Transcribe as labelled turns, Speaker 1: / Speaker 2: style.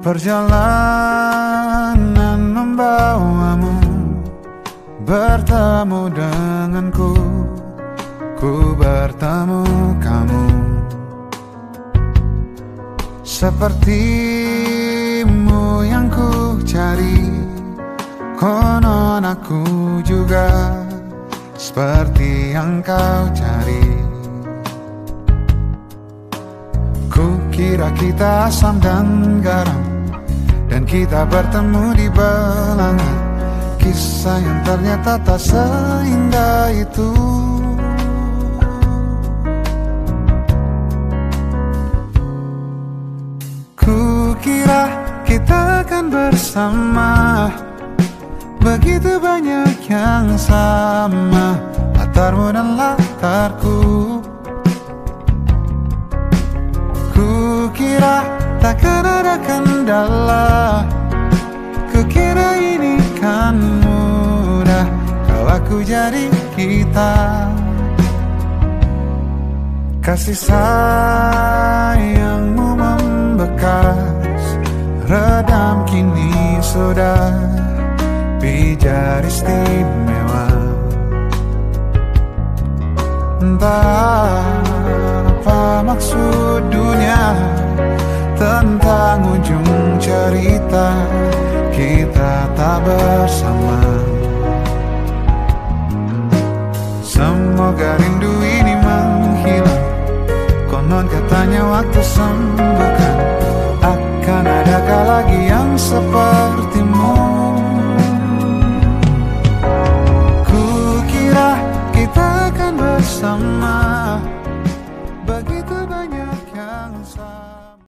Speaker 1: Perjalanan membawamu bertemu denganku, ku bertemu kamu. Sepertimu yang ku cari, konon aku juga seperti yang kau cari. Ku kira kita asam dan garam, dan kita bertemu di belanga. Kisah yang ternyata tak seindah itu. Ku kira kita akan bersama, begitu banyak yang sama, latarmu dan latarku. Ku kira takkan ada kendala, kukira ini kan mudah kalau aku jadi kita. Kasih sayangmu membekas, redam kini sudah pijar istimewa. Entah apa maksud dunia tentang ujung cerita kita tak bersama.